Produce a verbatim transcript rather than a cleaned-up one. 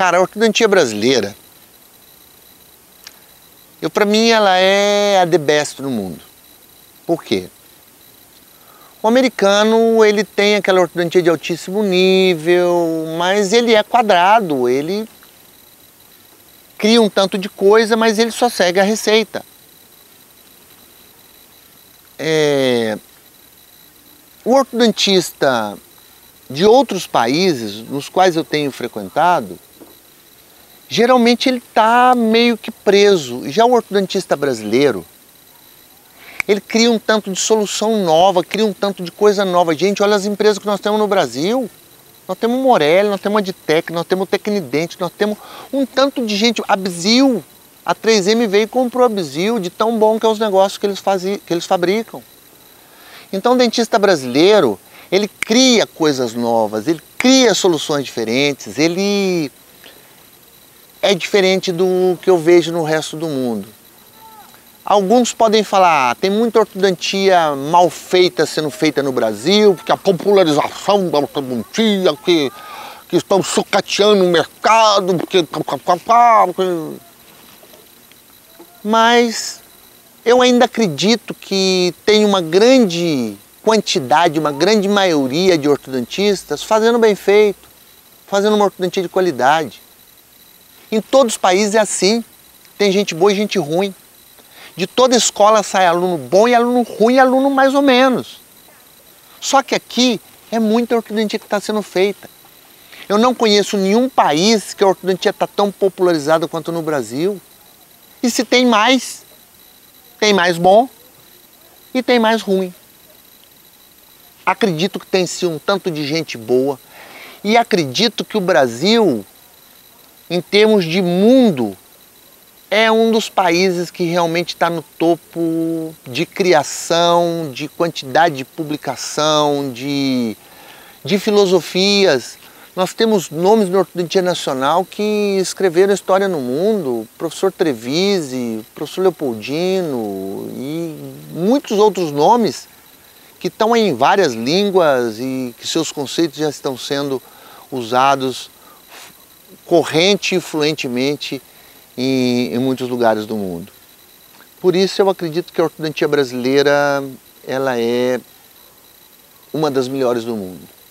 Cara, a ortodontia brasileira, eu, pra mim, ela é a the best no mundo. Por quê? O americano, ele tem aquela ortodontia de altíssimo nível, mas ele é quadrado, ele cria um tanto de coisa, mas ele só segue a receita. É... O ortodontista de outros países, nos quais eu tenho frequentado, geralmente ele está meio que preso. Já o ortodontista brasileiro, ele cria um tanto de solução nova, cria um tanto de coisa nova. Gente, olha as empresas que nós temos no Brasil. Nós temos Morelli, nós temos a Aditec, nós temos o Tecnidente, nós temos um tanto de gente. A Bizil, a três M veio e comprou a Bizil, de tão bom que é os negócios que eles, fazem, que eles fabricam. Então o dentista brasileiro, ele cria coisas novas, ele cria soluções diferentes, ele é diferente do que eu vejo no resto do mundo. Alguns podem falar, ah, tem muita ortodontia mal feita sendo feita no Brasil, porque a popularização da ortodontia, que, que estão sucateando o mercado, porque... Mas eu ainda acredito que tem uma grande quantidade, uma grande maioria de ortodontistas fazendo bem feito, fazendo uma ortodontia de qualidade. Em todos os países é assim, tem gente boa e gente ruim. De toda escola sai aluno bom e aluno ruim e aluno mais ou menos. Só que aqui é muita ortodontia que está sendo feita. Eu não conheço nenhum país que a ortodontia está tão popularizada quanto no Brasil. E se tem mais, tem mais bom e tem mais ruim. Acredito que tem sim um tanto de gente boa. E acredito que o Brasil, em termos de mundo, é um dos países que realmente está no topo de criação, de quantidade de publicação, de, de filosofias. Nós temos nomes na ortodontia nacional que escreveram história no mundo, professor Trevisi, professor Leopoldino e muitos outros nomes que estão em várias línguas e que seus conceitos já estão sendo usados corrente e fluentemente Em, em muitos lugares do mundo. Por isso eu acredito que a ortodontia brasileira ela é uma das melhores do mundo.